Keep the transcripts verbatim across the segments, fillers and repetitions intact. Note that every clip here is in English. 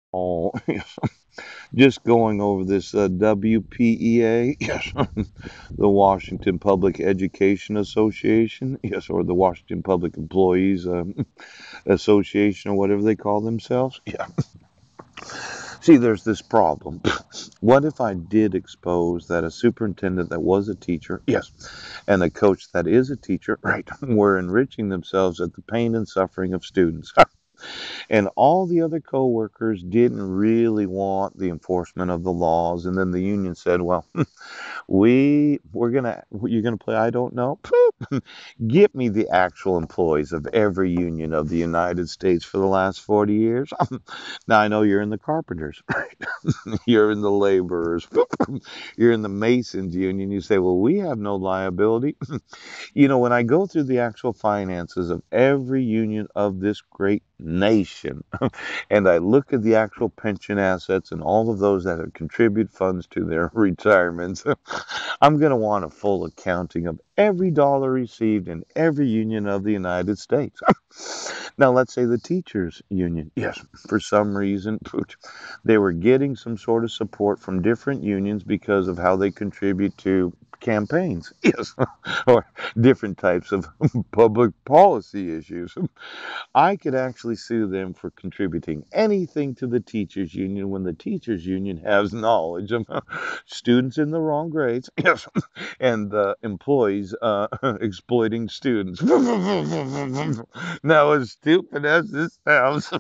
Oh, just going over this uh, W P E A, yes, the Washington Public Education Association, yes, or the Washington Public Employees um, Association, or whatever they call themselves. Yeah. See, there's this problem. What if I did expose that a superintendent that was a teacher, yes, and a coach that is a teacher, right, were enriching themselves at the pain and suffering of students? And all the other coworkers didn't really want the enforcement of the laws. And then the union said, well, we we're gonna you're gonna play I don't know. Get me the actual employees of every union of the United States for the last forty years. Now I know you're in the carpenters, right? You're in the laborers, you're in the masons union. You say, well, we have no liability. You know, when I go through the actual finances of every union of this great nation, and I look at the actual pension assets and all of those that have contributed funds to their retirements, I'm going to want a full accounting of every dollar received in every union of the United States. Now, let's say the teachers union. Yes, for some reason, they were getting some sort of support from different unions because of how they contribute to campaigns. Yes, or different types of public policy issues. I could actually sue them for contributing anything to the teachers union when the teachers union has knowledge of students in the wrong grades, yes, and uh, employees uh, exploiting students. Now, as stupid as this sounds,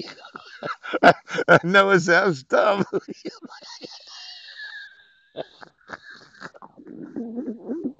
I know it sounds dumb.